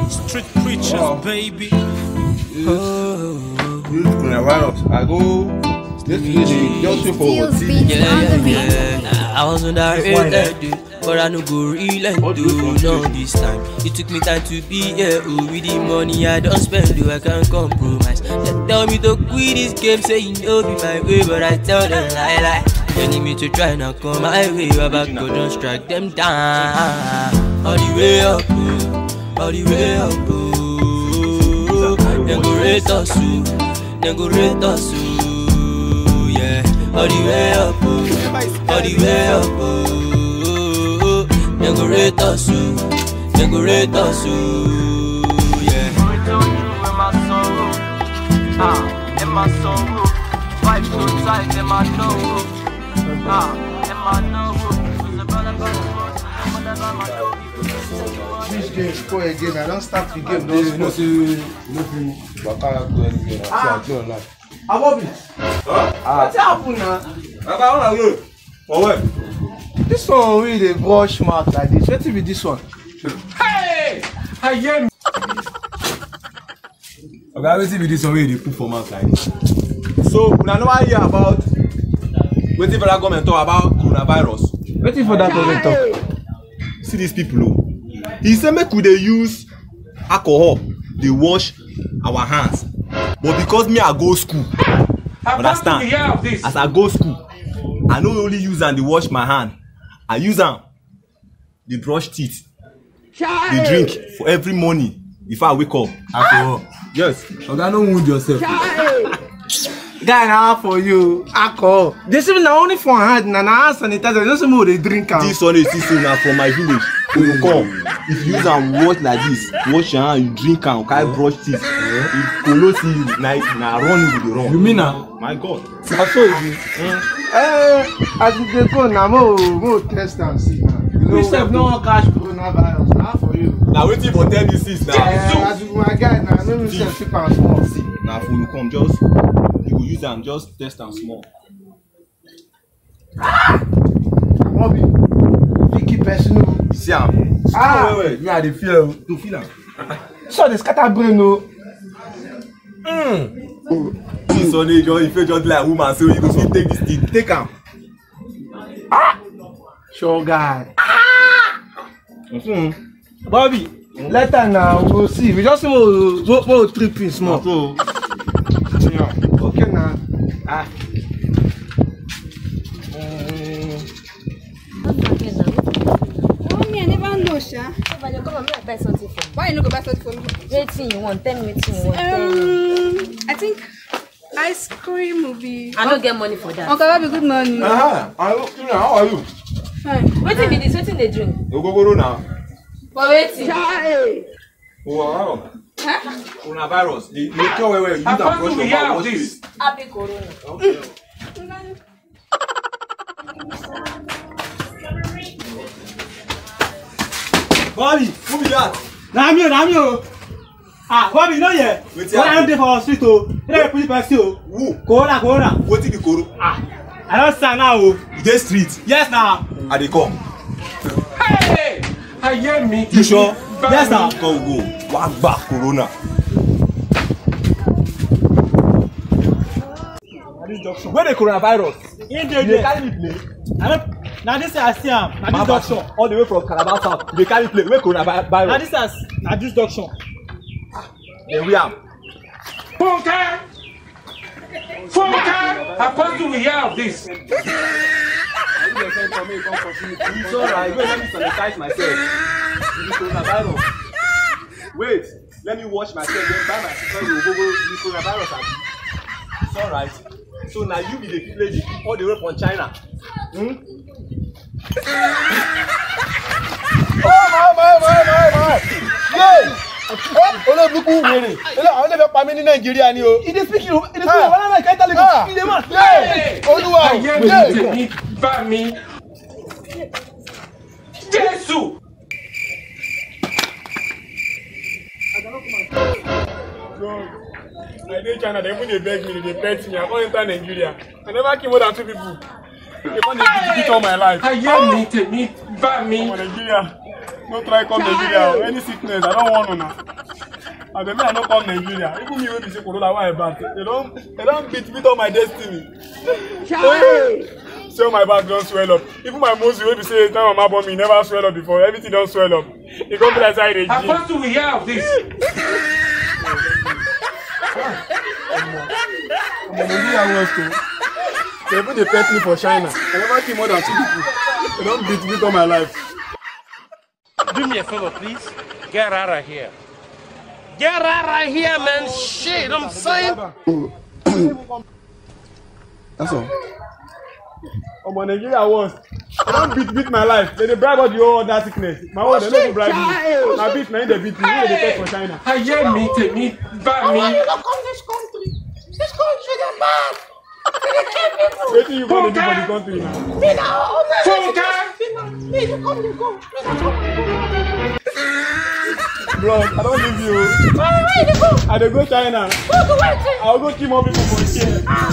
Street preachers, baby. Coronavirus. I go. Just wait for Yeah. I was on that dude, but I no go real and do no this time. It took me time to be here. Oh, with the money I don't spend, do I can't compromise. They tell me to quit this game, say you know be my way, but I tell them lie. They need me to try now come my way, but go don't strike them down. All the way up, all the way up. Then go rate us, then go rate us, yeah. All the way up, all the way up. Then go rate us, then go rate us, yeah. In my soul, vibe so tight in my nose, in my nose. this game score again. I don't start the game. No finish. Baka do anything. I play online. Abobi. What's happened now? Baka on road. For where? This one wey dey brush mouth like this. Wetin be this one? Hey! I hear me. Okay, wetin be this one wey dey put for mouth like this? So, una never hear about wetin federal government talk about coronavirus? Wetin for that government talk? See these people o. He say make we dey use alcohol dey wash our hands, but because me I go school, understand? As I go school, I no only use am dey wash my hand, I use am dey brush teeth, dey drink for every morning before I wake up. Alcohol? Yes. Oga, no wound yourself. Guy, na for you alcohol. This one na only for hand, na hand sanitizer. Just more dey drink am. This one you see so na from my village. When you come, if you use am wash like this, wash your hand, you drink am, carry brush teeth. If kolo see you, na run you dey run. You mean am? My God. Na so e be. As you dey go na mo test am see na. You sef no wan catch coronavirus. Na for you. Na wetin for tell me since na. As you my guy na no me sef keep am small. See, na for you come just you go use am just test am small. Abobi, you keep person o. See am. Wait. Me I dey feel am. To feel am. So dey scatter brain o. This one dey just if you just like woman so you go fit take this thing take am. Sure guy. Bobby, later now we go see. We just more tripping small. So, okay now. Mommy, I never know, Sha. Come on, I buy something for you. Why you no go buy something for me? Waiting you want, tell me waiting you want. I think ice cream will be. I don't get money for that. Uncle, that be good money. how are you? Fine. Waiting be this, waiting they drink. Ogogoro now. For waiting. Wow. Coronavirus. The cure where you use am brush your mouth wash face. Happy Corona. Okay. Bobby, Who be that? na me o. Bobby no here. Wetin When I happen? dey for hospital, they put person o. Who? Corona. Wetin be koro? I don stand now o. You dey street. Yes na. I dey come. Hey! I hear me. You sure? Yes na. Come go. Wa gba corona. Where the coronavirus? In dey You dey carry me play? Na this I see am. Na this doctor. All the way from Calabar South. You dey carry play. Where Na coronavirus? this doctor. Then we am. Funke! Apostle, we hear of this. It's alright. Wait, let me sanitize myself. It's coronavirus. Wait, let me wash myself. Then buy my sister. You go the coronavirus. Abi. It's alright. So now you be the lady all the way from China. My. Yay! Olóògbé wèrè. Àwọn ilé fẹ́ pa mí ní Nàìjíríà ni o. Ìdí speaking o. Ìdí speaking wọn náà kẹta lè kó ilé mọ̀. Olúwa o. I hear me. Tèmi bá mi. Jésù. I dey China, they even dey beg me, they pet me. I come enter Nigeria. I never kill more than 2 people. They come dey beat all my life. I hear me. Tèmi bá mi. Nigeria. No try come Nigeria. Any sickness, I don't want now. I mean, I don't come Nigeria. Even me when you say Corona, why back? They don't beat on my destiny. So my back don't swell up. Even my muscle, when you say time my bomb, me never swell up before. Everything don't swell up. It comes like I How fast do we have this? Nigeria wants to. They put the pet me for China. I never kill more than 2 people. They don't beat on my life. Do me a favor, please. Get out of here. Get out of here, man. Shit, I'm saying. That's all. Oh, but Nigeria was. They don't beat my life. They bribe out the whole other sickness. My own, they don't bribe me. My beat, they beat me. They take for China. I hear me, take me, back me. You don't come this country. This country is bad. They kill people. What do you want to do for the country now? Me now. Funke! Me, you come, you go. Me, you come. Bro, I don't leave you. Where you go? I dey go China. Go to where? I'll go kill more people for here.